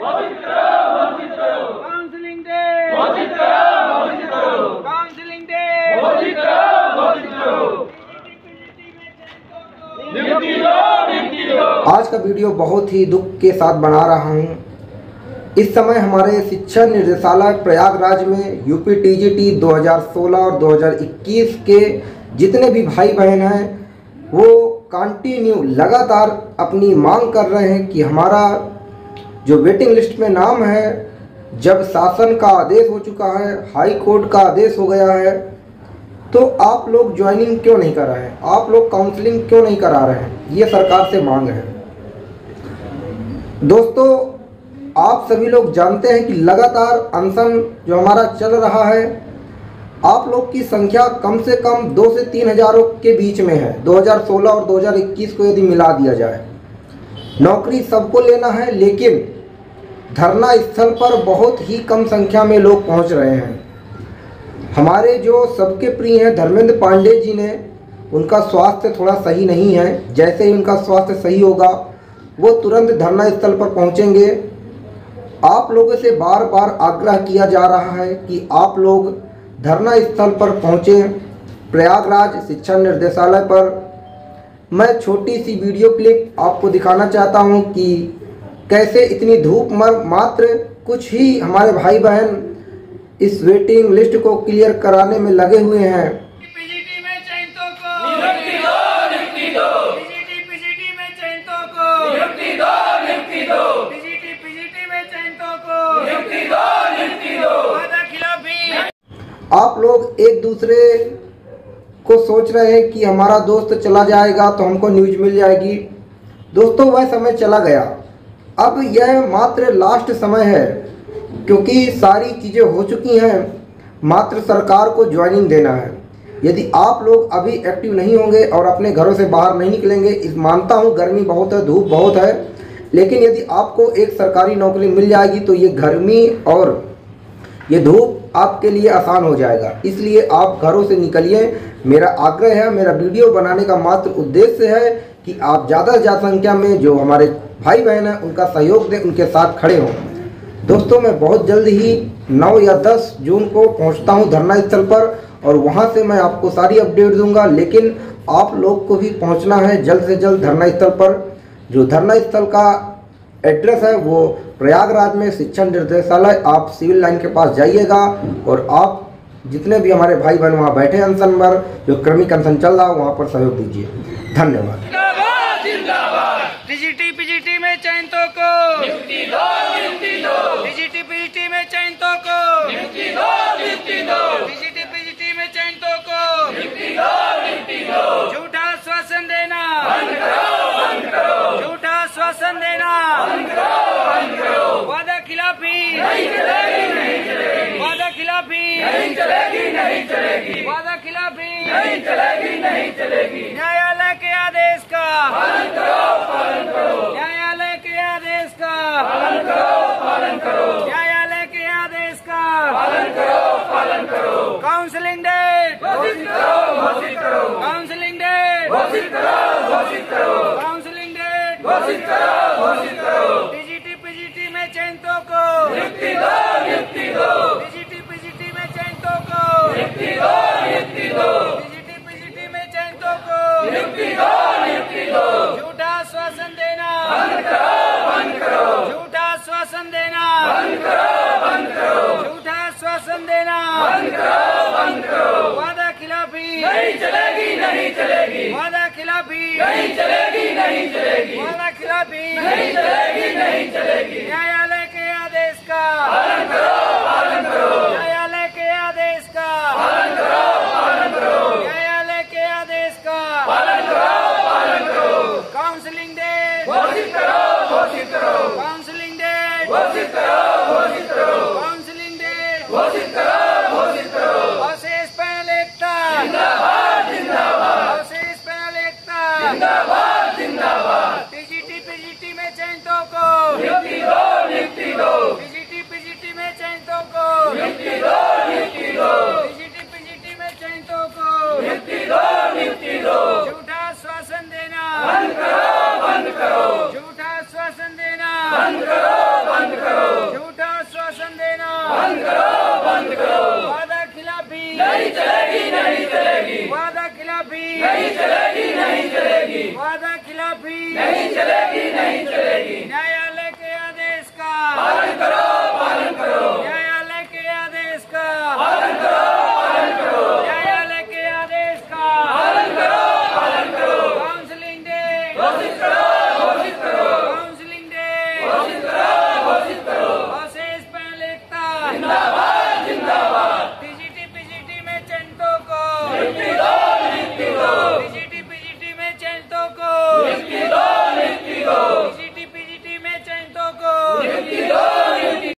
Counselling day, counselling day, आज का video बहुत ही दुख के साथ बना रहा हूँ। इस समय हमारे शिक्षा निदेशालय प्रयागराज में यूपी टीजीटी 2016 और 2021 के जितने भी भाई बहन हैं वो कंटिन्यू लगातार अपनी मांग कर रहे हैं कि हमारा जो वेटिंग लिस्ट में नाम है, जब शासन का आदेश हो चुका है, हाई कोर्ट का आदेश हो गया है, तो आप लोग ज्वाइनिंग क्यों नहीं कर रहे हैं, आप लोग काउंसलिंग क्यों नहीं करा रहे हैं। ये सरकार से मांग है। दोस्तों, आप सभी लोग जानते हैं कि लगातार अनशन जो हमारा चल रहा है, आप लोग की संख्या कम से कम 2 से 3 हज़ारों के बीच में है। 2016 और 2021 को यदि मिला दिया जाए, नौकरी सबको लेना है, लेकिन धरना स्थल पर बहुत ही कम संख्या में लोग पहुंच रहे हैं। हमारे जो सबके प्रिय हैं धर्मेंद्र पांडे जी ने, उनका स्वास्थ्य थोड़ा सही नहीं है। जैसे ही उनका स्वास्थ्य सही होगा वो तुरंत धरना स्थल पर पहुंचेंगे। आप लोगों से बार बार आग्रह किया जा रहा है कि आप लोग धरना स्थल पर पहुँचें, प्रयागराज शिक्षा निर्देशालय पर। मैं छोटी सी वीडियो क्लिप आपको दिखाना चाहता हूं कि कैसे इतनी धूप में मात्र कुछ ही हमारे भाई बहन इस वेटिंग लिस्ट को क्लियर कराने में लगे हुए हैं। पीजीटी में चयनितों को नियुक्ति दो, नियुक्ति दो। पीजीटी में चयनितों को नियुक्ति दो, नियुक्ति दो। पीजीटी में चयनितों को नियुक्ति दो, नियुक्ति दो। वादा खिलाफी। आप लोग एक दूसरे को सोच रहे हैं कि हमारा दोस्त चला जाएगा तो हमको न्यूज मिल जाएगी। दोस्तों, वह समय चला गया। अब यह मात्र लास्ट समय है, क्योंकि सारी चीज़ें हो चुकी हैं। मात्र सरकार को ज्वाइनिंग देना है। यदि आप लोग अभी एक्टिव नहीं होंगे और अपने घरों से बाहर नहीं निकलेंगे, इस मानता हूँ गर्मी बहुत है, धूप बहुत है, लेकिन यदि आपको एक सरकारी नौकरी मिल जाएगी तो ये गर्मी और ये धूप आपके लिए आसान हो जाएगा। इसलिए आप घरों से निकलिए, मेरा आग्रह है। मेरा वीडियो बनाने का मात्र उद्देश्य है कि आप ज़्यादा से ज़्यादा संख्या में जो हमारे भाई बहन हैं उनका सहयोग दें, उनके साथ खड़े हों। दोस्तों, मैं बहुत जल्द ही 9 या 10 जून को पहुंचता हूं धरना स्थल पर, और वहां से मैं आपको सारी अपडेट दूंगा। लेकिन आप लोग को भी पहुंचना है जल्द से जल्द धरना स्थल पर। जो धरना स्थल का एड्रेस है वो प्रयागराज में शिक्षा निर्देशालय, आप सिविल लाइन के पास जाइएगा और आप जितने भी हमारे भाई बहन वहाँ बैठे अनशन पर, जो क्रमिक अनशन चल रहा है, वहाँ पर सहयोग दीजिए। धन्यवाद। पीजीटी में चयनितों को नियुक्ति दो, नियुक्ति दो। पीजीटी में चयनितों को नियुक्ति दो, नियुक्ति दो। पीजीटी में चयनितों को नियुक्ति दो, नियुक्ति दो। झूठा आश्वासन देना बंद करो, बंद करो। झूठा आश्वासन देना बंद करो, बंद करो। वादा खिलाफी नहीं चलेगी, नहीं चलेगी। वादा खिलाफी नहीं चलेगी, नहीं चलेगी। वादा खिलाफी नहीं चलेगी, नहीं चलेगी। न्यायालय के आदेश का पालन करो, पालन करो। न्यायालय के आदेश का पालन करो, पालन करो। न्यायालय के आदेश का पालन करो, पालन करो। काउंसलिंग डेट घोषित करो, घोषित करो। काउंसलिंग डेट घोषित करो, घोषित करो। काउंसलिंग डेट घोषित करो, घोषित करो। पीजीटी में चयनितों को नियुक्ति दो, नियुक्ति दो। पीजीटी में चयनितों को नियुक्ति दो, नियुक्ति दो। पीजीटी में चयनितों को नियुक्ति दो, नियुक्ति दो। झूठा आश्वासन देना बंद करो, बंद करो। झूठा आश्वासन देना बंद करो, बंद करो। झूठा आश्वासन देना बंद करो, बंद करो। वादा खिलाफी नहीं चलेगी, नहीं चलेगी। वादा खिलाफी नहीं चलेगी, नहीं चलेगी। वादा खिलाफी नहीं चलेगी, नहीं चलेगी। न्यायालय के आदेश का पालन करो, पालन करो। न्यायालय के आदेश का पालन करो, पालन करो। न्यायालय के आदेश का पालन करो, पालन करो। काउंसलिंग डेट घोषित करो, घोषित करो। काउंसलिंग डेट घोषित करो, घोषित करो। काउंसलिंग डेट घोषित करो, घोषित करो। अवशेष पैनल एकता जिंदाबाद, जिंदाबाद। अवशेष पैनल एकता जिंदाबाद, जिंदाबाद। पीजीटी में चयनितों को नियुक्ति दो, नियुक्ति दो। पीजीटी में चयनितों को नियुक्ति दो, नियुक्ति दो। पीजीटी में चयनितों को नियुक्ति दो, नियुक्ति दो। झूठा आश्वासन देना बंद करो, बंद करो। झूठा आश्वासन देना बंद करो, बंद करो। नहीं चलेगी, नहीं चलेगी। वादा खिलाफी